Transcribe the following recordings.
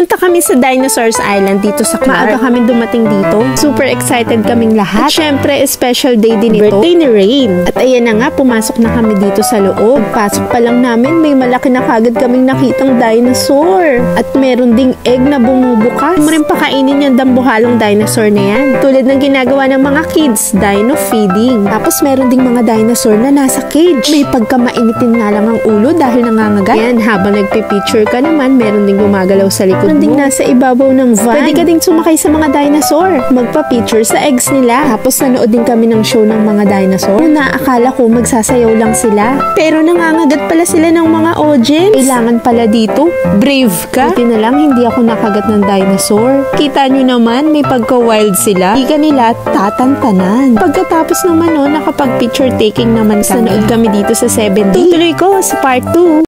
Pumunta kami sa Dinosaurs Island dito sa Clark. Maaga kami dumating dito. Super excited kaming lahat. At syempre, special day din ito. Birthday ni Rain. At ayan na nga, pumasok na kami dito sa loob. Pasok pa lang namin, may malaki na kagad kaming nakitang dinosaur. At meron ding egg na bumubukas. Mo rin pakainin yung dambuhalong dinosaur na yan. Tulad ng ginagawa ng mga kids, dino feeding. Tapos meron ding mga dinosaur na nasa cage. May pagkamainitin nga lang ang ulo dahil nangangagat. Yan, habang nagpipicture ka naman, meron ding gumagalaw sa likod mo. Ding nasa ibabaw ng van. Pwede ka ding sumakay sa mga dinosaur. Magpa-picture sa eggs nila. Tapos nanood din kami ng show ng mga dinosaur. Una, akala ko magsasayaw lang sila. Pero nangangagat pala sila ng mga audience. Kailangan pala dito, brave ka. Buti na lang hindi ako nakagat ng dinosaur. Kita nyo naman, may pagka-wild sila. Hindi ka nila tatantanan. Pagkatapos naman nakapag-picture taking naman kami. Nanood kami dito sa 7D. Tutuloy ko sa part 2.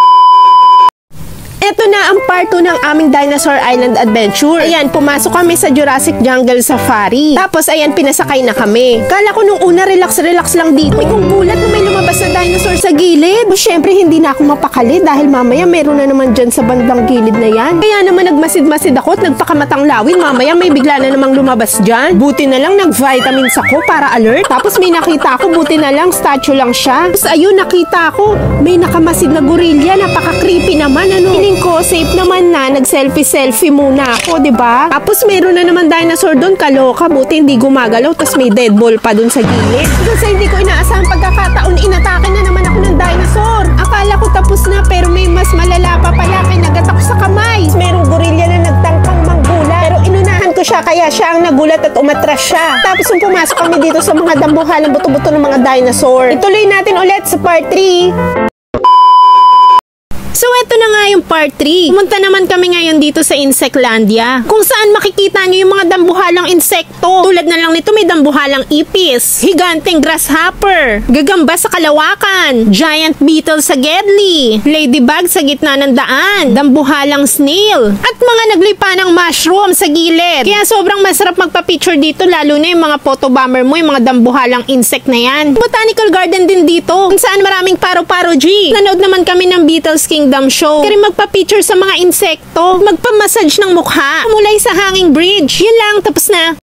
Ito na ang part 2 ng aming Dinosaur Island Adventure. Ayan, pumasok kami sa Jurassic Jungle Safari. Tapos, ayan, pinasakay na kami. Kala ko nung una, relax lang dito. May kung gulat na may lumabas na dinosaur sa gilid. Siyempre, hindi na ako mapakali dahil mamaya meron na naman dyan sa bandang gilid na yan. Kaya naman nagmasid-masid ako at nagpakamatang lawin. Mamaya may bigla na namang lumabas dyan. Buti na lang nag-vitamins ako para alert. Tapos may nakita ako, buti na lang, statue lang siya. Tapos ayun, nakita ako, may nakamasid na gorilla. Napaka-creepy naman, ko, safe naman na, nag-selfie muna ako, diba? Tapos meron na naman dinosaur doon, kaloka, buti hindi gumagalaw, tapos may dead ball pa doon sa gilid. Kasi hindi ko inaasahang pagkakataon, inatake na naman ako ng dinosaur. Akala ko tapos na, pero may mas malala pa pala, kinagat ako sa kamay. Merong gorilla na nagtangkang manggulat, pero inunahan ko siya, kaya siya ang nagulat at umatras siya. Tapos nung pumasok kami dito sa mga dambuhalang buto-buto ng mga dinosaur. Ituloy natin ulit sa part 3. So, ito na nga yung part 3. Pumunta naman kami ngayon dito sa Insectlandia, kung saan makikita nyo yung mga dambuhalang insekto. Tulad na lang nito, may dambuhalang ipis, higanteng grasshopper, gagamba sa kalawakan, giant beetle sa gedli, ladybug sa gitna ng daan, dambuhalang snail, at mga naglipa ng mushroom sa gilid. Kaya sobrang masarap magpa-picture dito, lalo na yung mga photo bomber mo, yung mga dambuhalang insect na yan. Botanical garden din dito, kung saan maraming paro-paro G. Nanood naman kami ng Beatles Kingdom show. Kaya magpa-picture sa mga insekto, magpa-massage ng mukha, mulay sa hanging bridge. Yun lang, tapos na.